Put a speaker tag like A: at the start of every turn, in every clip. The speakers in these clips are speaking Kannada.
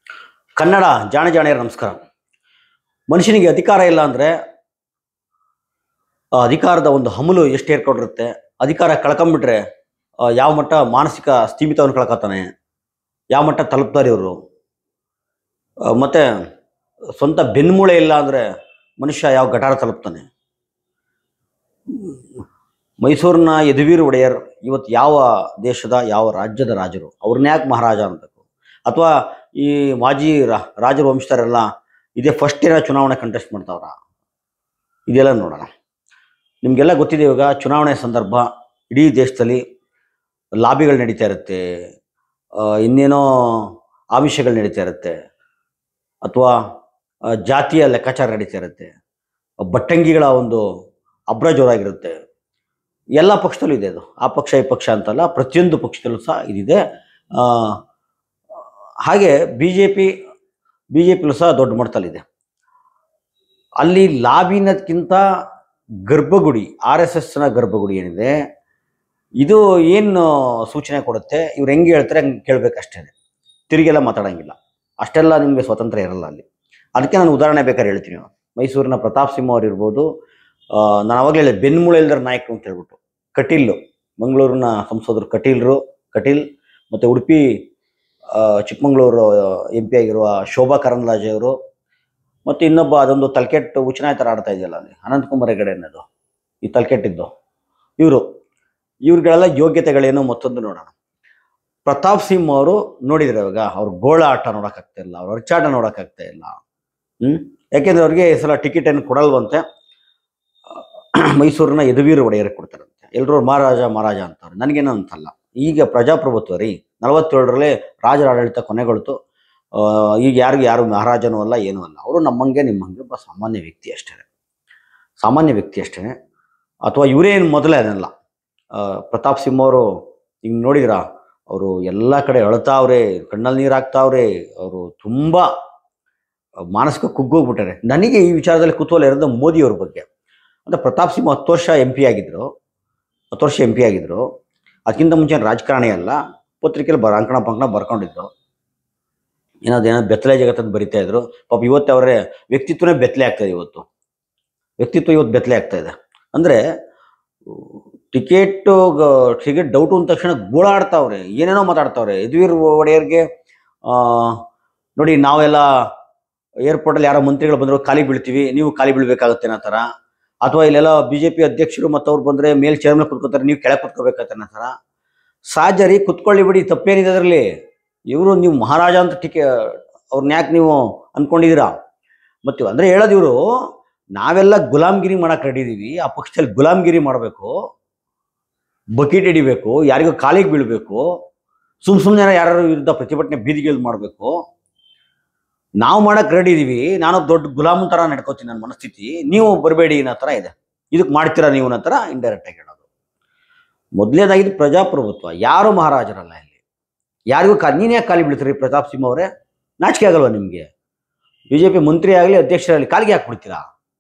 A: ಕನ್ನಡ ಜಾಣ ಜಾಣಿಯರ ನಮಸ್ಕಾರ. ಮನುಷ್ಯನಿಗೆ ಅಧಿಕಾರ ಇಲ್ಲ ಅಂದರೆ ಆ ಅಧಿಕಾರದ ಒಂದು ಹಮಲು ಎಷ್ಟು ಏರ್ಕೊಂಡಿರುತ್ತೆ. ಅಧಿಕಾರ ಕಳ್ಕೊಂಬಿಟ್ರೆ ಯಾವ ಮಟ್ಟ ಮಾನಸಿಕ ಸ್ಥಿಮಿತವನ್ನು ಕಳ್ಕೊತಾನೆ, ಯಾವ ಮಟ್ಟ ತಲುಪ್ತಾರೆ ಇವರು. ಮತ್ತು ಸ್ವಂತ ಬೆನ್ಮೂಳೆ ಇಲ್ಲ ಅಂದರೆ ಮನುಷ್ಯ ಯಾವ ಗಟಾರ ತಲುಪ್ತಾನೆ. ಮೈಸೂರಿನ ಯದುವೀರ್ ಒಡೆಯರ್ ಇವತ್ತು ಯಾವ ದೇಶದ ಯಾವ ರಾಜ್ಯದ ರಾಜರು, ಅವ್ರನ್ನ ಯಾಕೆ ಮಹಾರಾಜ ಅನ್ಬೇಕು? ಅಥವಾ ಈ ಮಾಜಿ ರಾಜರು ವಂಶಸ್ಥರೆಲ್ಲ ಇದೇ ಫಸ್ಟ್ ಏನೋ ಚುನಾವಣೆ ಕಂಟೆಸ್ಟ್ ಮಾಡ್ತಾವ್ರ? ಇದೆಲ್ಲ ನೋಡೋಣ. ನಿಮಗೆಲ್ಲ ಗೊತ್ತಿದೆ, ಇವಾಗ ಚುನಾವಣೆ ಸಂದರ್ಭ ಇಡೀ ದೇಶದಲ್ಲಿ ಲಾಬಿಗಳು ನಡೀತಾ ಇರುತ್ತೆ, ಇನ್ನೇನೋ ಆಮಿಷಗಳು ನಡೀತಾ ಇರುತ್ತೆ, ಅಥವಾ ಜಾತಿಯ ಲೆಕ್ಕಾಚಾರ ನಡೀತಾ ಇರುತ್ತೆ, ಬಟ್ಟಂಗಿಗಳ ಒಂದು ಅಬ್ರ ಜೋರಾಗಿರುತ್ತೆ. ಎಲ್ಲ ಪಕ್ಷದಲ್ಲೂ ಇದೆ ಅದು. ಆ ಪಕ್ಷ ಈ ಪಕ್ಷ ಅಂತಲ್ಲ, ಪ್ರತಿಯೊಂದು ಪಕ್ಷದಲ್ಲೂ ಸಹ ಇದಿದೆ. ಹಾಗೆ ಬಿ ಜೆ ಪಿಲೂ ಸಹ ದೊಡ್ಡ ಮಟ್ಟದಲ್ಲಿದೆ. ಅಲ್ಲಿ ಲಾಬಿನಕ್ಕಿಂತ ಗರ್ಭಗುಡಿ, RSSನ ಗರ್ಭಗುಡಿ ಏನಿದೆ, ಇದು ಏನು ಸೂಚನೆ ಕೊಡುತ್ತೆ? ಇವ್ರು ಹೆಂಗೆ ಹೇಳ್ತಾರೆ ಹಂಗೆ ಕೇಳಬೇಕಷ್ಟೇ, ತಿರುಗೆಲ್ಲ ಮಾತಾಡೋಂಗಿಲ್ಲ. ಅಷ್ಟೆಲ್ಲ ನಿಮಗೆ ಸ್ವತಂತ್ರ ಇರಲ್ಲ ಅಲ್ಲಿ. ಅದಕ್ಕೆ ನಾನು ಉದಾಹರಣೆ ಬೇಕಾದ್ರೆ ಹೇಳ್ತೀನಿ. ಮೈಸೂರಿನ ಪ್ರತಾಪ್ ಸಿಂಹ ಅವ್ರು ಇರ್ಬೋದು, ನಾನು ಅವಾಗಲೇ ಹೇಳಿದೆ ಬೆನ್ಮೂಳೆ ಇಲ್ದರ ನಾಯಕರು ಅಂತ ಹೇಳ್ಬಿಟ್ಟು. ಕಟೀಲ್, ಮಂಗಳೂರಿನ ಸಂಸದರು ಕಟೀಲ್, ಮತ್ತು ಉಡುಪಿ ಚಿಕ್ಕಮಗಳೂರು MP ಆಗಿರುವ ಶೋಭಾ ಕರಂದ್ಲಾಜೆ ಅವರು, ಮತ್ತು ಇನ್ನೊಬ್ಬ ಅದೊಂದು ತಲ್ಕೆಟ್ಟು ಉಚನಾಯ ಥರ ಆಡ್ತಾ ಇದೆಯಲ್ಲ ಅಲ್ಲಿ, ಅನಂತಕುಮಾರ್ ಹೆಗಡೆ ಅನ್ನೋದು, ಈ ತಲ್ಕೆಟ್ಟಿದ್ದು ಇವ್ರುಗಳೆಲ್ಲ ಯೋಗ್ಯತೆಗಳೇನು ಮತ್ತೊಂದು ನೋಡೋಣ. ಪ್ರತಾಪ್ ಸಿಂಹ ಅವರು ನೋಡಿದ್ರೆ ಇವಾಗ ಅವ್ರ ಗೋಳ ಆಟ ನೋಡೋಕ್ಕಾಗ್ತಾ ಇಲ್ಲ, ಅವ್ರ ಅರ್ಚಾಟ ನೋಡೋಕ್ಕಾಗ್ತಾ ಇಲ್ಲ. ಯಾಕೆಂದ್ರೆ ಅವ್ರಿಗೆ ಈ ಸಲ ಟಿಕೆಟ್ ಏನು ಕೊಡಲ್ವಂತೆ. ಮೈಸೂರಿನ ಯದುವೀರ್ ಒಡೆಯರಿಗೆ ಕೊಡ್ತಾರಂತೆ. ಎಲ್ಲರೂ ಮಹಾರಾಜ ಅಂತಾರೆ. ನನಗೇನೋ ಅಂತಲ್ಲ. ಈಗ ಪ್ರಜಾಪ್ರಭುತ್ವ ರೀ, 47ರಲ್ಲಿ ರಾಜರ ಆಡಳಿತ ಕೊನೆಗೊಳ್ತು. ಈಗ ಯಾರು ಮಹಾರಾಜನೂ ಅಲ್ಲ, ಏನೂ ಅಲ್ಲ. ಅವರು ನಮ್ಮಂಗೆ ನಿಮ್ಮಂಗೆ ಒಬ್ಬ ಸಾಮಾನ್ಯ ವ್ಯಕ್ತಿ ಅಷ್ಟೇ. ಅಥವಾ ಇವರೇನು ಮೊದಲೇ ಅದನ್ನಲ್ಲ. ಪ್ರತಾಪ್ ಸಿಂಹ ಅವರು ಹಿಂಗೆ ನೋಡಿದ್ರ, ಅವರು ಎಲ್ಲ ಕಡೆ ಅಳ್ತಾವ್ರೆ, ಕಣ್ಣಲ್ಲಿ ನೀರು ಹಾಕ್ತಾವ್ರೆ, ಅವರು ತುಂಬ ಮಾನಸಿಕ ಕುಗ್ಗೋಗ್ಬಿಟ್ಟಾರೆ. ನನಗೆ ಈ ವಿಚಾರದಲ್ಲಿ ಕುತೂಹಲ ಇರೋದು ಮೋದಿಯವ್ರ ಬಗ್ಗೆ. ಅಂದರೆ ಪ್ರತಾಪ್ ಸಿಂಹ 10 ವರ್ಷ MP ಆಗಿದ್ರು. ಅದಕ್ಕಿಂತ ಮುಂಚೆ ರಾಜಕಾರಣಿ ಅಲ್ಲ, ಪತ್ರಿಕೆಯಲ್ಲಿ ಅಂಕಣ ಬರ್ಕೊಂಡಿದ್ರು. ಏನೋ ಬೆತ್ತಲೆ ಜಗತ್ತನ್ನು ಬರಿತಾ ಇದ್ರು. ಪಾಪ ಇವತ್ತು ಅವರ ವ್ಯಕ್ತಿತ್ವನೇ ಬೆತ್ತಲೆ ಆಗ್ತಾಯಿದೆ. ಇವತ್ತು ಬೆತ್ತಲೆ ಆಗ್ತಾ ಇದೆ. ಅಂದರೆ ಟಿಕೆಟ್ ಡೌಟು ಅಂದ ತಕ್ಷಣ ಗೋಳಾಡ್ತಾವ್ರೆ, ಏನೇನೋ ಮಾತಾಡ್ತಾವ್ರೆ. ಯದುವೀರ್ ಒಡೆಯರ್ಗೆ ನೋಡಿ, ನಾವೆಲ್ಲ ಏರ್ಪೋರ್ಟಲ್ಲಿ ಯಾರೋ ಮಂತ್ರಿಗಳು ಬಂದರು ಖಾಲಿ ಬೀಳ್ತೀವಿ, ನೀವು ಖಾಲಿ ಬೀಳ್ಬೇಕಾಗುತ್ತೆ ಅನ್ನೋ ಥರ. ಅಥವಾ ಇಲ್ಲೆಲ್ಲ BJP ಅಧ್ಯಕ್ಷರು ಮತ್ತು ಅವ್ರು ಬಂದರೆ ಮೇಲ್ ಚೇರ್ ಮೇಲೆ ಕುತ್ಕೋತಾರೆ, ನೀವು ಕೆಳಗೆ ಕುತ್ಕೋಬೇಕಂತ ಅನ್ನೋ ಥರ. ಸಹಜರಿ, ಕುತ್ಕೊಳ್ಳಿ ಬಿಡಿ, ತಪ್ಪೇನಿದೆ ಅದರಲ್ಲಿ. ನೀವು ಮಹಾರಾಜ ಅಂತ ಅವ್ರನ್ನ ಯಾಕೆ ನೀವು ಅಂದ್ಕೊಂಡಿದ್ದೀರಾ? ಮತ್ತು ಅಂದರೆ ಹೇಳೋದು, ಇವರು ನಾವೆಲ್ಲ ಗುಲಾಮ್ಗಿರಿ ಮಾಡೋಕೆ ರೆಡಿ ಇದ್ದೀವಿ, ಆ ಪಕ್ಷದಲ್ಲಿ ಗುಲಾಮ್ಗಿರಿ ಮಾಡಬೇಕು, ಬಕೀಟ್ ಹಿಡಿಬೇಕು, ಯಾರಿಗೂ ಕಾಲಿಗೆ ಬೀಳಬೇಕು, ಸುಮ್ಮನೆ ಯಾರು ವಿರುದ್ಧ ಪ್ರತಿಭಟನೆ ಬೀದಿಗಿಳಿದು ಮಾಡಬೇಕು, ನಾವು ಮಾಡೋಕೆ ರೆಡಿ ಇದ್ದೀವಿ, ನಾನು ದೊಡ್ಡ ಗುಲಾಮ್ ಥರ ನಡ್ಕೋತೀನಿ, ನನ್ನ ಮನಸ್ಥಿತಿ, ನೀವು ಬರಬೇಡಿ ಅನ್ನೋ ಥರ ಇದೆ. ಇದಕ್ಕೆ ಮಾಡ್ತೀರಾ ನೀವು ಅನ್ನೋ ಥರ ಇಂಡೈರೆಕ್ಟಾಗಿ ಹೇಳೋದು. ಮೊದಲನೇದಾಗಿದ್ದು ಪ್ರಜಾಪ್ರಭುತ್ವ, ಯಾರು ಮಹಾರಾಜರಲ್ಲ ಇಲ್ಲಿ. ಯಾರಿಗೂ ನೀನು ಯಾಕೆ ಖಾಲಿ ಬೀಳ್ತೀರಿ? ಪ್ರತಾಪ್ ಸಿಂಹ ಅವರೇ, ನಾಚಿಕೆ ಆಗಲ್ವ ನಿಮಗೆ? BJP ಮಂತ್ರಿ ಆಗಲಿ ಅಧ್ಯಕ್ಷರಾಗಲಿ ಕಾಲಿಗೆ ಯಾಕೆ ಬಿಡ್ತೀರಾ?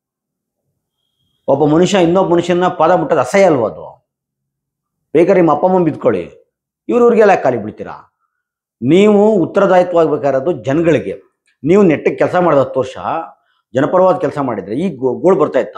A: ಒಬ್ಬ ಮನುಷ್ಯ ಇನ್ನೊಬ್ಬ ಮನುಷ್ಯನ ಪಾದ ಮುಟ್ಟೋದು ಅಸಹ್ಯ ಅಲ್ವ ಅದು? ಬೇಕಾದ್ರೆ ನಿಮ್ಮ ಅಪ್ಪ ಅಮ್ಮ ಬಿದ್ಕೊಳ್ಳಿ, ಇವ್ರಿಗೆಲ್ಲ ಯಾಕೆ ಖಾಲಿ ಬಿಡ್ತೀರಾ? ನೀವು ಉತ್ತರದಾಯಿತ್ವವಾಗಬೇಕಾಗಿರೋದು ಜನಗಳಿಗೆ. ನೀವು ನೆಟ್ಟಿಗೆ ಕೆಲಸ ಮಾಡಿದ 10 ವರ್ಷ ಜನಪರವಾದ ಕೆಲಸ ಮಾಡಿದರೆ ಈಗ ಗೋಳು ಬರ್ತಾ ಇತ್ತಾ?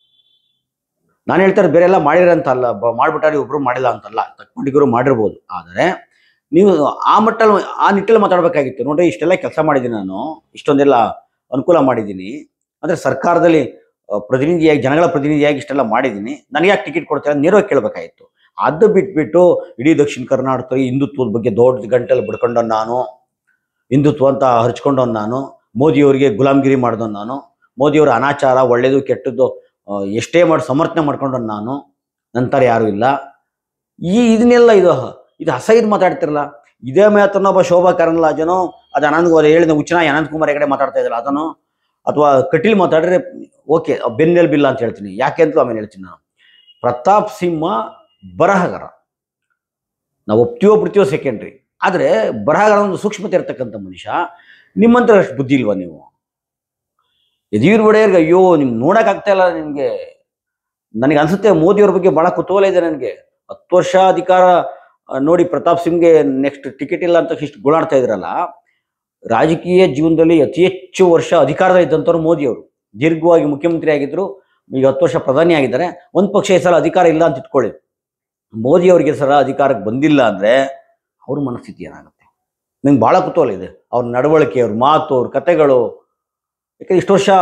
A: ನಾನು ಹೇಳ್ತಾರೆ ಬೇರೆ ಎಲ್ಲ ಮಾಡಿರಂತ ಅಲ್ಲ, ಮಾಡಿಬಿಟ್ಟಾರೆ, ಒಬ್ಬರು ಮಾಡಿಲ್ಲ ಅಂತಲ್ಲ, ತಕ್ಕೊಂಡಿಗರು ಮಾಡಿರ್ಬೋದು. ಆದರೆ ನೀವು ಆ ನಿಟ್ಟಲ್ಲಿ ಮಾತಾಡಬೇಕಾಗಿತ್ತು. ನೋಡ್ರಿ, ಇಷ್ಟೆಲ್ಲ ಕೆಲಸ ಮಾಡಿದ್ದೀನಿ ನಾನು, ಇಷ್ಟೊಂದೆಲ್ಲ ಅನುಕೂಲ ಮಾಡಿದ್ದೀನಿ, ಅಂದರೆ ಸರ್ಕಾರದಲ್ಲಿ ಪ್ರತಿನಿಧಿಯಾಗಿ, ಜನಗಳ ಪ್ರತಿನಿಧಿಯಾಗಿ ಇಷ್ಟೆಲ್ಲ ಮಾಡಿದ್ದೀನಿ, ನನಗೆ ಯಾಕೆ ಟಿಕೆಟ್ ಕೊಡ್ತಾರೆ ನೇರವಾಗಿ ಕೇಳಬೇಕಾಗಿತ್ತು. ಅದು ಬಿಟ್ಬಿಟ್ಟು ಇಡೀ ದಕ್ಷಿಣ ಕರ್ನಾಟಕದಲ್ಲಿ ಹಿಂದುತ್ವದ ಬಗ್ಗೆ ದೊಡ್ಡ ಗಂಟೆಲ್ಲಿ ಬಿಡ್ಕೊಂಡವನು ನಾನು, ಹಿಂದುತ್ವ ಅಂತ ಹರ್ಚ್ಕೊಂಡವನು ನಾನು, ಮೋದಿಯವರಿಗೆ ಗುಲಾಮ್ಗಿರಿ ಮಾಡಿದವನು ನಾನು, ಮೋದಿಯವರ ಅನಾಚಾರ ಒಳ್ಳೆಯದು ಕೆಟ್ಟದ್ದು ಎಷ್ಟೇ ಮಾಡಿ ಸಮರ್ಥನೆ ಮಾಡ್ಕೊಂಡವನು ನಾನು, ನಂತರ ಯಾರೂ ಇಲ್ಲ. ಇದನ್ನೆಲ್ಲ ಇದು ಅಸಹ್ಯದ ಮಾತಾಡ್ತಿರಲ್ಲ. ಇದೇ ಮಾತನ್ನು ಒಬ್ಬ ಶೋಭಾ ಕರಂದ್ಲಾಜೆನೋ, ಅದು ಹೇಳಿದ ಉಚ್ಚನಾಯಿ ಅನಂತಕುಮಾರ್ ಹೆಗಡೆ ಮಾತಾಡ್ತಾ ಇದ್ರಲ್ಲ ಅದನ್ನು, ಅಥವಾ ಕಟೀಲ್ ಮಾತಾಡಿದ್ರೆ ಓಕೆ, ಬೆನ್ನೆಲುಬಿಲ್ಲ ಅಂತ ಹೇಳ್ತೀನಿ. ಯಾಕೆ ಅಂತ ಆಮೇಲೆ ಹೇಳ್ತೀನಿ ನಾನು. ಪ್ರತಾಪ್ ಸಿಂಹ ಬರಹಗಾರ, ನಾವು ಒಪ್ತೀವೋ ಸೆಕೆಂಡ್ರಿ, ಆದರೆ ಬರಹಗಾರ ಒಂದು ಸೂಕ್ಷ್ಮತೆ ಇರ್ತಕ್ಕಂಥ ಮನುಷ್ಯ. ನಿಮ್ಮಂತರ ಅಷ್ಟು ಬುದ್ಧಿ ಇಲ್ವಾ ನೀವು? ಯದುವೀರ್ ಒಡೆಯರ್ಗೆ ಅಯ್ಯೋ, ನಿಮ್ಗೆ ನೋಡೋಕ್ಕಾಗ್ತಾ ಇಲ್ಲ ನಿಮಗೆ. ನನಗೆ ಅನ್ಸುತ್ತೆ ಮೋದಿಯವ್ರ ಬಗ್ಗೆ ಭಾಳ ಕುತೂಹಲ ಇದೆ ನನಗೆ. 10 ವರ್ಷ ಅಧಿಕಾರ ನೋಡಿ ಪ್ರತಾಪ್ ಸಿಂಗ್ಗೆ ನೆಕ್ಸ್ಟ್ ಟಿಕೆಟ್ ಇಲ್ಲ ಅಂತ ಇಷ್ಟು ಗೋಳಾಡ್ತಾ ಇದ್ರಲ್ಲ. ರಾಜಕೀಯ ಜೀವನದಲ್ಲಿ ಅತಿ ಹೆಚ್ಚು ವರ್ಷ ಅಧಿಕಾರದ ಇದ್ದಂಥವ್ರು ಮೋದಿಯವರು. ದೀರ್ಘವಾಗಿ ಮುಖ್ಯಮಂತ್ರಿ ಆಗಿದ್ರು, ಈಗ 10 ವರ್ಷ ಪ್ರಧಾನಿ ಆಗಿದ್ದಾರೆ. ಒಂದು ಪಕ್ಷ ಈ ಸಲ ಅಧಿಕಾರ ಇಲ್ಲ ಅಂತ ಇಟ್ಕೊಳ್ಳಿ, ಮೋದಿ ಅವರಿಗೆ ಸಲ ಅಧಿಕಾರಕ್ಕೆ ಬಂದಿಲ್ಲ ಅಂದರೆ ಅವ್ರ ಮನಸ್ಥಿತಿ ಏನಾಗುತ್ತೆ? ನಂಗೆ ಭಾಳ ಕುತೂಹಲ ಇದೆ. ಅವ್ರ ನಡವಳಿಕೆ, ಅವ್ರ ಮಾತು, ಅವ್ರ ಕತೆಗಳು. ಯಾಕಂದ್ರೆ ಇಷ್ಟು ವರ್ಷ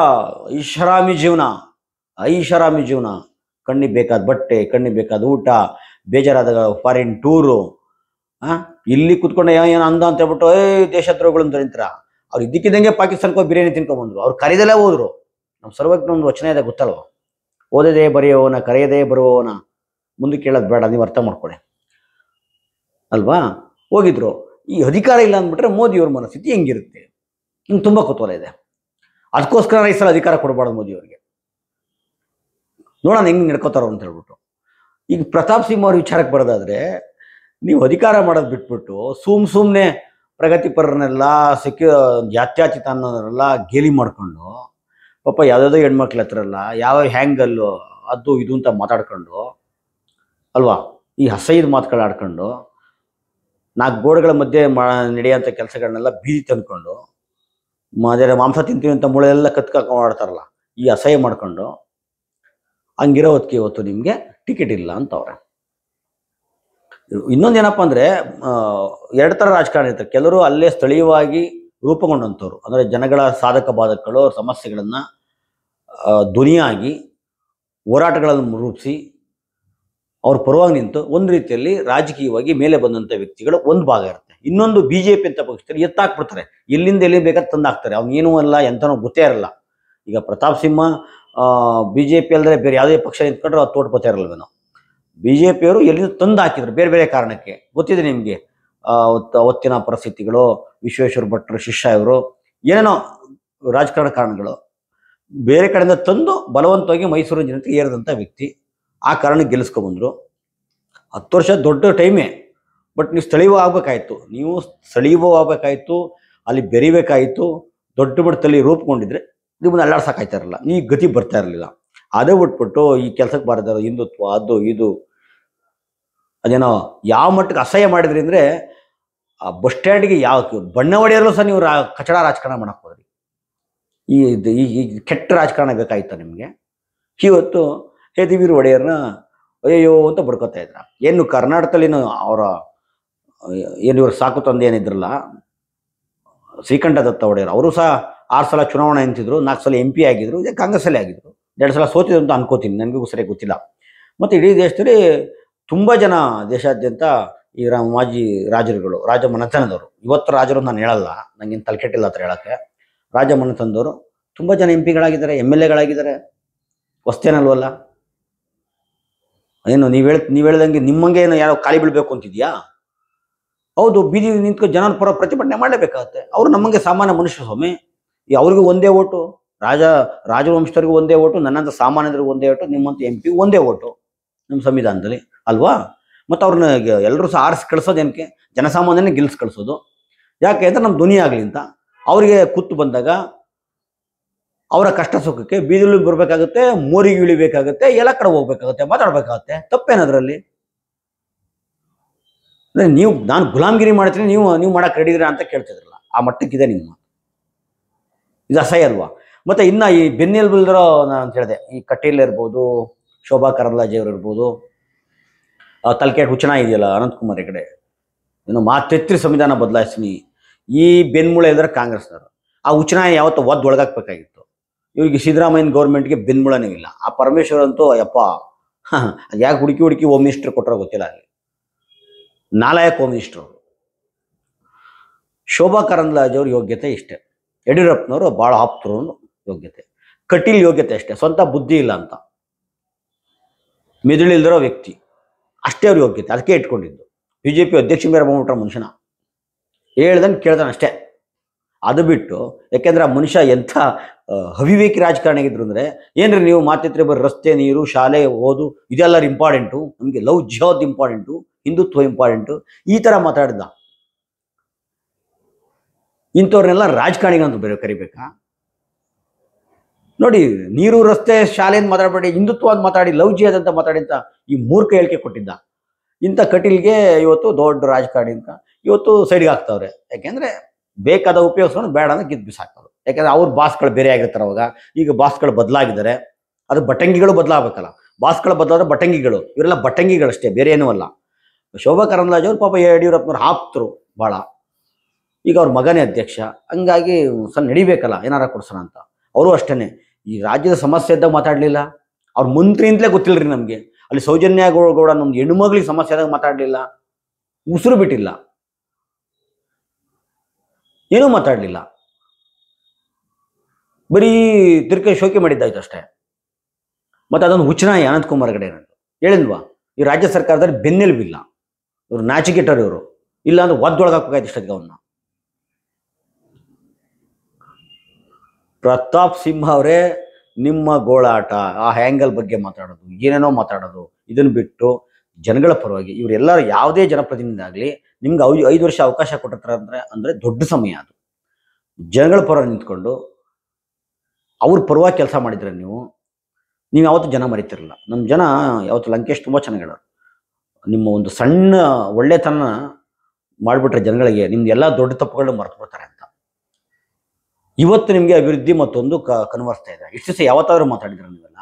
A: ಐಷಾರಾಮಿ ಜೀವನ, ಕಣ್ಣಿಗೆ ಬೇಕಾದ ಬಟ್ಟೆ, ಕಣ್ಣಿಗೆ ಬೇಕಾದ ಊಟ, ಬೇಜಾರಾದಾಗ ಫಾರಿನ್ ಟೂರು, ಇಲ್ಲಿ ಕುತ್ಕೊಂಡು ಏನು ಅಂದ ಅಂತ ಹೇಳ್ಬಿಟ್ಟು ದೇಶದ್ರೋಹಗಳು ಅಂತ ನಿಂತರ. ಅವ್ರು ಇದ್ದಕ್ಕಿದ್ದಂಗೆ ಪಾಕಿಸ್ತಾನಕ್ಕೆ ಬಿರಿಯಾನಿ ತಿನ್ಕೊಂಬಂದ್ರು. ಅವ್ರು ಕರೆದಲ್ಲೇ ಹೋದ್ರು. ನಮ್ಮ ಸರ್ವಜ್ಞ ಒಂದು ವಚನ ಇದೆ ಗೊತ್ತಲ್ವ, ಓದದೇ ಬರೆಯುವವನ ಕರೆಯದೇ ಬರುವವನ ಮುಂದಕ್ಕೆ ಕೇಳೋದು ಬೇಡ, ನೀವು ಅರ್ಥ ಮಾಡ್ಕೊಳ್ಳಿ ಅಲ್ವಾ. ಹೋಗಿದ್ರು. ಈ ಅಧಿಕಾರ ಇಲ್ಲ ಅಂದ್ಬಿಟ್ರೆ ಮೋದಿಯವ್ರ ಮನಸ್ಥಿತಿ ಹೆಂಗಿರುತ್ತೆ? ಹಿಂಗೆ ತುಂಬ ಕುತೂಹಲ ಇದೆ. ಅದಕ್ಕೋಸ್ಕರ ಈ ಸಲ ಅಧಿಕಾರ ಕೊಡಬಾರ್ದು ಮೋದಿಯವ್ರಿಗೆ. ನೋಡೋಣ ಹೆಂಗೆ ನಡ್ಕೋತಾರೋ ಅಂತ ಹೇಳ್ಬಿಟ್ಟು. ಈಗ ಪ್ರತಾಪ್ ಸಿಂಹ ಅವ್ರ ವಿಚಾರಕ್ಕೆ ಬರೋದಾದ್ರೆ, ನೀವು ಅಧಿಕಾರ ಮಾಡೋದು ಬಿಟ್ಬಿಟ್ಟು ಸುಮ್ಮನೆ ಪ್ರಗತಿಪರರನ್ನೆಲ್ಲ ಜಾತ್ಯಾತೀತ ಅನ್ನೋದನ್ನೆಲ್ಲ ಗೇಲಿ ಮಾಡ್ಕೊಂಡು, ಪಾಪ ಯಾವುದಾದ್ರೂ ಹೆಣ್ಮಕ್ಳ ಹತ್ರಲ್ಲ ಯಾವ ಹ್ಯಾಂಗಲ್ಲು ಅದು ಇದು ಅಂತ ಮಾತಾಡ್ಕೊಂಡು ಅಲ್ವಾ, ಈ ಅಸಹ್ಯದ ಮಾತುಗಳು ಆಡ್ಕೊಂಡು, 4 ಗೋಡೆಗಳ ಮಧ್ಯೆ ನಡೆಯೋಂಥ ಕೆಲಸಗಳನ್ನೆಲ್ಲ ಬೀದಿ ತಂದ್ಕೊಂಡು, ಅದೇ ಮಾಂಸ ತಿಂತೀವಿ ಅಂತ ಮೂಳೆಲ್ಲ ಕತ್ಕೊಂಡು ಆಡ್ತಾರಲ್ಲ, ಈ ಅಸಹ್ಯ ಮಾಡ್ಕೊಂಡು ಹಂಗಿರೋ ಹೊತ್ತಿಗೆ ಇವತ್ತು ನಿಮಗೆ ಟಿಕೆಟ್ ಇಲ್ಲ ಅಂತವ್ರೆ. ಇನ್ನೊಂದೇನಪ್ಪ ಅಂದರೆ, 2 ಥರ ರಾಜಕಾರಣ ಇರ್ತಾರೆ. ಕೆಲವರು ಅಲ್ಲೇ ಸ್ಥಳೀಯವಾಗಿ ರೂಪುಗೊಂಡಂಥವ್ರು, ಅಂದರೆ ಜನಗಳ ಸಾಧಕ ಬಾಧಕಗಳು, ಸಮಸ್ಯೆಗಳನ್ನು ಧ್ವನಿಯಾಗಿ ಹೋರಾಟಗಳನ್ನು ರೂಪಿಸಿ ಅವ್ರ ಪರವಾಗಿ ನಿಂತು ಒಂದು ರೀತಿಯಲ್ಲಿ ರಾಜಕೀಯವಾಗಿ ಮೇಲೆ ಬಂದಂಥ ವ್ಯಕ್ತಿಗಳು ಒಂದು ಭಾಗ ಇರುತ್ತೆ. ಇನ್ನೊಂದು BJP ಅಂತ ಪಕ್ಷದಲ್ಲಿ ಎತ್ತಾಕ್ಬಿಡ್ತಾರೆ, ಎಲ್ಲಿಂದ ಎಲ್ಲಿ ಬೇಕಾದ್ರೆ ತಂದು ಹಾಕ್ತಾರೆ. ಅವನೇನೂ ಅಲ್ಲ, ಎಂತನೋ ಗೊತ್ತೇ ಇರಲ್ಲ. ಈಗ ಪ್ರತಾಪ್ ಸಿಂಹ BJP ಅಲ್ಲದೆ ಬೇರೆ ಯಾವುದೇ ಪಕ್ಷ ನಿಂತ್ಕೊಂಡ್ರೆ ಅದು ತೋಟ ಗೊತ್ತೇ ಇರಲ್ವೇನೋ. BJP ಅವರು ಎಲ್ಲಿಂದ ತಂದು ಹಾಕಿದ್ರು ಬೇರೆ ಬೇರೆ ಕಾರಣಕ್ಕೆ, ಗೊತ್ತಿದೆ ನಿಮಗೆ. ಅವತ್ತಿನ ಪರಿಸ್ಥಿತಿಗಳು, ವಿಶ್ವೇಶ್ವರ ಭಟ್ರು ಶಿಷ್ಯ ಇವರು, ಏನೇನೋ ರಾಜಕಾರಣ ಕಾರಣಗಳು ಬೇರೆ ಕಡೆಯಿಂದ ತಂದು ಬಲವಂತವಾಗಿ ಮೈಸೂರಿನ ಜನತೆಗೆ ಏರಿದಂಥ ವ್ಯಕ್ತಿ. ಆ ಕಾರಣಕ್ಕೆ ಗೆಲ್ಲಿಸ್ಕೊಬಂದರು. 10 ವರ್ಷ ದೊಡ್ಡ ಟೈಮೇ. ಬಟ್ ನೀವು ಸ್ಥಳೀಯವಾಗಬೇಕಾಯಿತು, ಅಲ್ಲಿ ಬೆರಿಬೇಕಾಯಿತು, ದೊಡ್ಡ ಮಟ್ಟದಲ್ಲಿ ರೂಪುಗೊಂಡಿದ್ರೆ ನಿಮ್ಮನ್ನು ಅಲ್ಲಾಡ್ಸೋಕ್ಕಾಯ್ತಾ ಇರಲಿಲ್ಲ, ಈ ಗತಿ ಬರ್ತಾ ಇರಲಿಲ್ಲ. ಅದೇ ಬಿಟ್ಬಿಟ್ಟು ಈ ಕೆಲಸಕ್ಕೆ ಬಾರದಾರ ಹಿಂದುತ್ವ ಅದು ಇದು ಅದೇನೋ ಯಾವ ಮಟ್ಟಕ್ಕೆ ಅಸಹ್ಯ ಮಾಡಿದ್ರಿ ಅಂದರೆ, ಆ ಬಸ್ ಸ್ಟ್ಯಾಂಡಿಗೆ ಯಾವ ಬಣ್ಣ ಹೊಡೆಯಲು ಸಹ ನೀವು ಕಚಡ ರಾಜಕಾರಣ ಮಾಡಕ್ಕೆ ಹೋದ್ರಿ. ಈ ಕೆಟ್ಟ ರಾಜಕಾರಣ ಬೇಕಾಯ್ತಾ ನಿಮಗೆ? ಇವತ್ತು ಯದುವೀರ್ ಒಡೆಯರ್ನ ಅಯ್ಯೋ ಅಂತ ಬಡ್ಕೋತಾ ಇದ್ರ. ಏನು ಕರ್ನಾಟಕದಲ್ಲಿನ ಅವರ ಏನು ಇವರು ಸಾಕು ತಂದೆ ಏನಿದ್ರಲ್ಲ ಶ್ರೀಕಂಠ ದತ್ತ ಒಡೆಯರ್, ಅವರು ಸಹ 6 ಸಲ ಚುನಾವಣೆ ನಿಂತಿದ್ರು, 4 ಸಲ MP ಆಗಿದ್ರು, ಇದೇ ಕಾಂಗ್ರೆಸ್ಸಲ್ಲೇ ಆಗಿದ್ರು. 2 ಸಲ ಸೋತಿದ್ರು ಅಂತ ಅನ್ಕೋತೀನಿ, ನನಗೂ ಸರಿಯಾಗಿ ಗೊತ್ತಿಲ್ಲ. ಮತ್ತು ಇಡೀ ದೇಶದಲ್ಲಿ ತುಂಬ ಜನ ದೇಶಾದ್ಯಂತ ಈ ಮಾಜಿ ರಾಜರುಗಳು, ರಾಜ ಮನೆತನದವರು, ಇವತ್ತು ರಾಜರು ನಾನು ಹೇಳಲ್ಲ, ನನಗೇನು ತಲೆಕೆಟ್ಟಿಲ್ಲ ಹತ್ರ ಹೇಳೋಕ್ಕೆ, ರಾಜ ಮನೆತನದವರು ತುಂಬ ಜನ MP ಗಳಾಗಿದ್ದಾರೆ, MLAಗಳಾಗಿದ್ದಾರೆ. ಹೊಸ್ತೇನಲ್ವಲ್ಲ? ಏನು ನೀವು ಹೇಳ್ದಂಗೆ ನಿಮ್ಮಂಗೆ ಏನೋ ಯಾರೋ ಖಾಲಿ ಬೀಳಬೇಕು ಅಂತಿದ್ಯಾ? ಹೌದು, ಬೀದಿ ನಿಂತ್ಕೊಂಡು ಜನರ ಪರ ಪ್ರತಿಭಟನೆ ಮಾಡಲೇಬೇಕಾಗತ್ತೆ. ಅವರು ನಮ್ಮಂಗೆ ಸಾಮಾನ್ಯ ಮನುಷ್ಯ ಸ್ವಾಮಿ. ಅವ್ರಿಗೂ ಒಂದೇ ಓಟು, ರಾಜವಂಶದವ್ರಿಗೂ ಒಂದೇ ಓಟು, ನನ್ನಂಥ ಸಾಮಾನ್ಯರಿಗೂ ಒಂದೇ ಓಟು, ನಿಮ್ಮಂಥ MP ಒಂದೇ ಓಟು ನಮ್ಮ ಸಂವಿಧಾನದಲ್ಲಿ ಅಲ್ವಾ? ಮತ್ತು ಅವ್ರನ್ನ ಎಲ್ಲರೂ ಸಹ ಆರಿಸಿ ಕಳಿಸೋದೇನಕ್ಕೆ? ಜನಸಾಮಾನ್ಯನೇ ಗೆಲ್ಸಿ ಕಳಿಸೋದು. ಯಾಕೆ ಅಂದರೆ ನಮ್ಮ ಧ್ವನಿ ಆಗಲಿ ಅಂತ. ಅವರಿಗೆ ಕೂತು ಬಂದಾಗ ಅವರ ಕಷ್ಟ ಸುಖಕ್ಕೆ ಬೀದಿಲು ಬರಬೇಕಾಗುತ್ತೆ, ಮೋರಿಗೆ ಇಳಿಬೇಕಾಗುತ್ತೆ, ಎಲ್ಲ ಕಡೆ ಹೋಗ್ಬೇಕಾಗುತ್ತೆ, ಮಾತಾಡ್ಬೇಕಾಗತ್ತೆ. ತಪ್ಪೇನದ್ರಲ್ಲಿ? ನಾನು ಗುಲಾಮ್ಗಿರಿ ಮಾಡ್ತೀನಿ, ನೀವು ಮಾಡಕ್ಕೆ ರೆಡಿ ಇದ್ದೀರಾ ಅಂತ ಕೇಳ್ತಿದ್ರಲ್ಲ, ಆ ಮಟ್ಟಕ್ಕಿದೆ ನಿಮ್ಮ. ಇದು ಅಸಹ್ಯ ಅಲ್ವಾ? ಮತ್ತು ಇನ್ನು ಈ ಬೆನ್ನೆಲುಬಿಲ್ದಿರೋ ನಾನು ಅಂತ ಹೇಳಿದೆ, ಈ ಕಟೀಲ್ ಇರ್ಬೋದು, ಶೋಭಾ ಕರಂದ್ಲಾಜೆ ಅವರು ಇರ್ಬೋದು, ತಲಕೆಟ್ ಹುಚ್ಚನ ಇದೆಯಲ್ಲ ಅನಂತಕುಮಾರ್ ಈ ಕಡೆ, ಏನು ಮಾತೆತ್ರಿ ಸಂವಿಧಾನ ಬದಲಾಯಿಸ್ತೀನಿ, ಈ ಬೆನ್ಮೂಳೆ ಇಲ್ದರೆ ಕಾಂಗ್ರೆಸ್ನವರು. ಆ ಹುಚ್ಚನಾಯ ಯಾವತ್ತೂ ಒಳಗಾಕ್ಬೇಕಾಗಿತ್ತು. ಇವ್ರಿಗೆ ಸಿದ್ದರಾಮಯ್ಯನ ಗೌರ್ಮೆಂಟ್ಗೆ ಬೆನ್ಮೂಳನೇ ಇಲ್ಲ. ಆ ಪರಮೇಶ್ವರ್ ಅಂತೂ ಯಪ್ಪ, ಅದು ಯಾಕೆ ಹುಡುಕಿ ಹೋಮ್ ಮಿನಿಸ್ಟರ್ ಕೊಟ್ಟರೋ ಗೊತ್ತಿಲ್ಲ, ಅಲ್ಲಿ ನಾಲಾಯಕ್ ಹೋಮ್ ಮಿನಿಸ್ಟರ್ ಅವರು. ಶೋಭಾ ಕರಂದ್ಲಾಜೆ ಅವ್ರ ಯೋಗ್ಯತೆ ಇಷ್ಟೇ, ಯಡಿಯೂರಪ್ಪನವರು ಭಾಳ ಆಪ್ತರು ಯೋಗ್ಯತೆ, ಕಟೀಲ್ ಯೋಗ್ಯತೆ ಅಷ್ಟೇ, ಸ್ವಂತ ಬುದ್ಧಿ ಇಲ್ಲ ಅಂತ, ಮೆದುಳಿಲ್ದಿರೋ ವ್ಯಕ್ತಿ ಅಷ್ಟೇ ಅವ್ರ ಯೋಗ್ಯತೆ, ಅದಕ್ಕೆ ಇಟ್ಕೊಂಡಿದ್ದು. BJP ಅಧ್ಯಕ್ಷ ಮೇಲೆ ಬಂದ್ಬಿಟ್ರೆ ಮನುಷ್ಯನ ಹೇಳ್ದಂಗೆ ಕೇಳ್ತಾನೆ ಅಷ್ಟೇ. ಅದು ಬಿಟ್ಟು, ಯಾಕೆಂದ್ರೆ ಆ ಮನುಷ್ಯ ಎಂಥ ಅವಿವೇಕಿ ರಾಜಕಾರಣ ಆಗಿದ್ರು ಅಂದರೆ, ಏನ್ರಿ ನೀವು ಮಾತಿದ್ರೆ ಬರೀ ರಸ್ತೆ, ನೀರು, ಶಾಲೆ, ಓದು ಇದೆಲ್ಲ ಇಂಪಾರ್ಟೆಂಟು, ನಮಗೆ love jihad important, Hindutva important, ಈ ಥರ ಮಾತಾಡಿದ. ಇಂಥವ್ರನ್ನೆಲ್ಲ ರಾಜಕಾರಣಿಗಳಂತ ಬೇರೆ ಕರಿಬೇಕಾ? ನೋಡಿ, ನೀರು, ರಸ್ತೆ, ಶಾಲೆ ಅಂತ ಮಾತಾಡಬೇಡಿ, ಹಿಂದುತ್ವ ಅಂತ ಮಾತಾಡಿ, ಲವ್ ಜಿಹಾದ್ ಅಂತ ಮಾತಾಡಿ ಅಂತ ಈ ಮೂರ್ಖ ಹೇಳಿಕೆ ಕೊಟ್ಟಿದ್ದ. ಇಂಥ ಕಟೀಲ್ಗೆ ಇವತ್ತು ದೊಡ್ಡ ರಾಜಕಾರಣಿ ಅಂತ ಇವತ್ತು ಸೈಡ್ಗೆ ಹಾಕ್ತವ್ರೆ. ಯಾಕೆಂದರೆ ಬೇಕಾದ ಉಪಯೋಗಿಸ್ಕೊಂಡು ಬೇಡ ಅಂದ್ರೆ ಗಿದ್ದು ಬಿಸಾಕೋದು. ಯಾಕಂದ್ರೆ ಅವ್ರ ಬಾಸ್ಗಳು ಬೇರೆ ಆಗಿರ್ತಾರೆ ಅವಾಗ. ಈಗ ಬಾಸ್ಗಳು ಬದಲಾಗಿದ್ದಾರೆ, ಅದು ಬಟಂಗಿಗಳು ಬದಲಾಗಬೇಕಲ್ಲ. ಬಾಸ್ಗಳು ಬದಲಾದ್ರೆ ಬಟಂಗಿಗಳು, ಇವರೆಲ್ಲ ಬಟಂಗಿಗಳಷ್ಟೇ, ಬೇರೆ ಏನೂ ಅಲ್ಲ. ಶೋಭಾ ಕರಂದ್ಲಾಜೆ ಅವರು ಪಾಪ ಯಡಿಯೂರಪ್ಪನವ್ರು ಆಪ್ತರು ಭಾಳ. ಈಗ ಅವ್ರ ಮಗನೇ ಅಧ್ಯಕ್ಷ, ಹಂಗಾಗಿ ಸ್ವಲ್ಪ ನಡಿಬೇಕಲ್ಲ ಏನಾರ ಕೊಡ್ಸೋಣ ಅಂತ. ಅವರು ಅಷ್ಟೇ ಈ ರಾಜ್ಯದ ಸಮಸ್ಯೆ ಇದ್ದಾಗ ಮಾತಾಡಲಿಲ್ಲ. ಅವ್ರ ಮಂತ್ರಿ ಅಂತಲೇ ಗೊತ್ತಿಲ್ಲರಿ ನಮಗೆ. ಅಲ್ಲಿ ಸೌಜನ್ಯ ಗೌಡ ನಮ್ದು ಹೆಣ್ಣುಮಗಳಿಗೆ ಸಮಸ್ಯೆ ಆದಾಗ ಮಾತಾಡಲಿಲ್ಲ, ಉಸಿರು ಬಿಟ್ಟಿಲ್ಲ, ಏನೂ ಮಾತಾಡಲಿಲ್ಲ. ಬರೀ ತಿರ್ಕೆ ಶೋಕಿ ಮಾಡಿದ್ದಾಯ್ತು ಅಷ್ಟೇ. ಮತ್ತು ಅದೊಂದು ಹುಚ್ಚನಾಯಿ ಅನಂತಕುಮಾರ್ ಗಡೆ ಹೇಳಿಲ್ವಾ, ಈ ರಾಜ್ಯ ಸರ್ಕಾರದಲ್ಲಿ ಬೆನ್ನೆಲುಬಿಲ್ಲ, ಇವರು ನಾಚಿಕೆಟ್ಟರು ಇವರು. ಇಲ್ಲ ಅಂದ್ರೆ ಒದ್ದೊಳಗೆ ಹಾಕಬೇಕಾಯ್ತು ಇಷ್ಟೊತ್ತಿಗೆ ಅವನ್ನ. ಪ್ರತಾಪ್ ಸಿಂಹ ಅವರೇ, ನಿಮ್ಮ ಗೋಳಾಟ, ಆ ಹ್ಯಾಂಗಲ್ ಬಗ್ಗೆ ಮಾತಾಡೋದು, ಏನೇನೋ ಮಾತಾಡೋದು, ಇದನ್ನು ಬಿಟ್ಟು ಜನಗಳ ಪರವಾಗಿ ಇವರೆಲ್ಲರೂ ಯಾವುದೇ ಜನಪ್ರತಿನಿಧಿ ಆಗಲಿ ನಿಮ್ಗೆ 5 ವರ್ಷ ಅವಕಾಶ ಕೊಟ್ಟಿರ್ತಾರೆ ಅಂದರೆ ದೊಡ್ಡ ಸಮಯ ಅದು. ಜನಗಳ ಪರವಾಗಿ ನಿಂತ್ಕೊಂಡು ಅವ್ರ ಪರವಾಗಿ ಕೆಲಸ ಮಾಡಿದ್ರೆ ನೀವು ಯಾವತ್ತೂ ಜನ ಮರಿತಿರಲ್ಲ. ನಮ್ಮ ಜನ ಯಾವತ್ತು ಲಂಕೇಶ್ ತುಂಬ ಚೆನ್ನಾಗಿ ಹೇಳೋರು, ನಿಮ್ಮ ಒಂದು ಸಣ್ಣ ಒಳ್ಳೆತನ ಮಾಡಿಬಿಟ್ರೆ ಜನಗಳಿಗೆ ನಿಮ್ದು ಎಲ್ಲ ದೊಡ್ಡ ತಪ್ಪುಗಳನ್ನ ಮರೆತು ಬಿಡ್ತಾರೆ ಅಂತ. ಇವತ್ತು ನಿಮಗೆ ಅಭಿವೃದ್ಧಿ ಮತ್ತೊಂದು ಕನ್ವರ್ಸ್ತಾ ಇದೆ. ಇಷ್ಟು ದಿವಸ ಯಾವತ್ತಾದ್ರೂ ಮಾತಾಡಿದ್ರೆ ನೀವೆಲ್ಲ?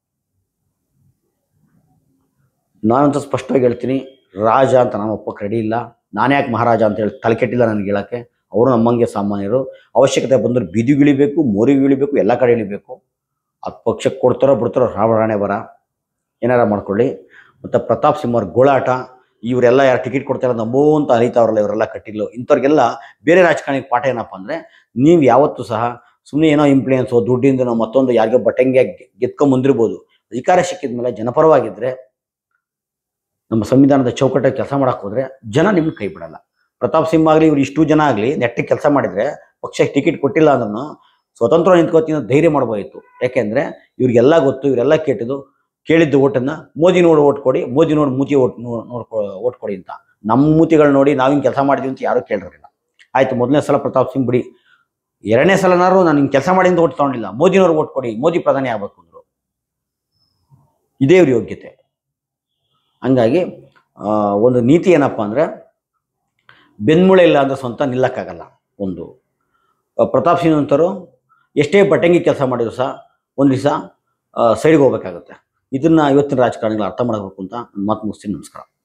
A: ನಾನಂತೂ ಸ್ಪಷ್ಟವಾಗಿ ಹೇಳ್ತೀನಿ, ರಾಜ ಅಂತ ನಾನು ಒಪ್ಪಕ್ಕೆ ರೆಡಿ ಇಲ್ಲ. ನಾನೇ ಯಾಕೆ ಮಹಾರಾಜ ಅಂತ ಹೇಳಿ ತಲೆ ಕೆಟ್ಟಿಲ್ಲ ನನಗೆ ಹೇಳೋಕ್ಕೆ. ಅವರು ನಮ್ಮಂಗೆ ಸಾಮಾನ್ಯರು. ಅವಶ್ಯಕತೆ ಬಂದರೆ ಬೀದಿಗೆ ಇಳಿಬೇಕು, ಮೋರಿಗೆ ಇಳಿಬೇಕು, ಎಲ್ಲ ಕಡೆ ಇಳಿಬೇಕು. ಅದು ಪಕ್ಷಕ್ಕೆ ಕೊಡ್ತಾರೋ ಬಿಡ್ತಾರೋ ರಾಣೆ ಬರ, ಏನಾರ ಮಾಡ್ಕೊಳ್ಳಿ. ಮತ್ತು ಪ್ರತಾಪ್ ಸಿಂಹ ಅವ್ರ ಗೋಳಾಟ, ಇವರೆಲ್ಲ ಯಾರು ಟಿಕೆಟ್ ಕೊಡ್ತಾರೋ ನಂಬೋ ಅಂತ ಅಲಿತಾವ್ರಲ್ಲ, ಇವರೆಲ್ಲ ಕಟ್ಟಿಲ್ಲ. ಇಂಥವ್ರಿಗೆಲ್ಲ ಬೇರೆ ರಾಜಕಾರಣಿಗೆ ಪಾಠ ಏನಪ್ಪ ಅಂದರೆ, ನೀವು ಯಾವತ್ತೂ ಸಹ ಸುಮ್ಮನೆ ಏನೋ ಇಂಪ್ಲೂಯೆನ್ಸು ದುಡ್ಡಿಂದನೋ ಮತ್ತೊಂದು ಯಾರಿಗೋ ಬಟಂಗೆ ಗೆದ್ಕೊಂಬಂದಿರ್ಬೋದು. ಅಧಿಕಾರ ಸಿಕ್ಕಿದ ಮೇಲೆ ಜನಪರವಾಗಿದ್ದರೆ, ನಮ್ಮ ಸಂವಿಧಾನದ ಚೌಕಟ್ಟಾಗಿ ಕೆಲಸ ಮಾಡೋಕೆ ಹೋದರೆ ಜನ ನಿಮ್ಗೆ ಕೈ ಬಿಡಲ್ಲ. ಪ್ರತಾಪ್ ಸಿಂಹ ಆಗಲಿ, ಇವ್ರು ಇಷ್ಟು ಜನ ಆಗಲಿ ನೆಟ್ಟಿಗೆ ಕೆಲಸ ಮಾಡಿದರೆ, ಪಕ್ಷಕ್ಕೆ ಟಿಕೆಟ್ ಕೊಟ್ಟಿಲ್ಲ ಅಂದ್ರೂ ಸ್ವತಂತ್ರ ನಿಂತ್ಕೋತೀನಿ ಧೈರ್ಯ ಮಾಡ್ಬೋದಿತ್ತು. ಯಾಕೆಂದರೆ ಇವ್ರಿಗೆಲ್ಲ ಗೊತ್ತು, ಇವರೆಲ್ಲ ಕೇಳಿದ್ದು ಓಟನ್ನು ಮೋದಿ ನೋಡಿ ಓಟ್ ಕೊಡಿ, ಮೋದಿ ನೋಡಿ ಮೂತಿ ಓಟ್ ಕೊಡಿ ಅಂತ. ನಮ್ಮ ಮೂತಿಗಳು ನೋಡಿ ನಾವಿಂಗೆ ಕೆಲಸ ಮಾಡಿದ್ವಿ ಅಂತ ಯಾರೂ ಕೇಳಿರಲಿಲ್ಲ. ಆಯಿತು, ಮೊದಲನೇ ಸಲ ಪ್ರತಾಪ್ ಸಿಂಗ್ ಬಿಡಿ, 2ನೇ ಸಲನಾರು ನಾನು ಹಿಂಗೆ ಕೆಲಸ ಮಾಡಿಂದ ಓಟ್ ತೊಗೊಂಡಿಲ್ಲ, ಮೋದಿನವ್ರು ಓಟ್ ಕೊಡಿ, ಮೋದಿ ಪ್ರಧಾನಿ ಆಗಬೇಕು ಅಂದರು. ಇದೇ ಇವ್ರ ಯೋಗ್ಯತೆ. ಹಂಗಾಗಿ ಒಂದು ನೀತಿ ಏನಪ್ಪ ಅಂದರೆ, ಬೆನ್ಮೂಳೆ ಇಲ್ಲ ಅಂದರೆ ಸ್ವಂತ ನಿಲ್ಲಕ್ಕಾಗಲ್ಲ. ಒಂದು ಪ್ರತಾಪ್ ಸಿಂಗ್ ಅಂತವರು ಎಷ್ಟೇ ಬಟಂಗಿ ಕೆಲಸ ಮಾಡಿದ್ರು ಸಹ ಒಂದು ದಿವಸ ಸೈಡ್ಗೆ ಹೋಗ್ಬೇಕಾಗುತ್ತೆ. ಇದನ್ನು ಇವತ್ತಿನ ರಾಜಕಾರಣಿಗಳು ಅರ್ಥ ಮಾಡಬೇಕು ಅಂತ ನಾನು ಮಾತು ಮುಗಿಸ್ತೀನಿ. ನಮಸ್ಕಾರ.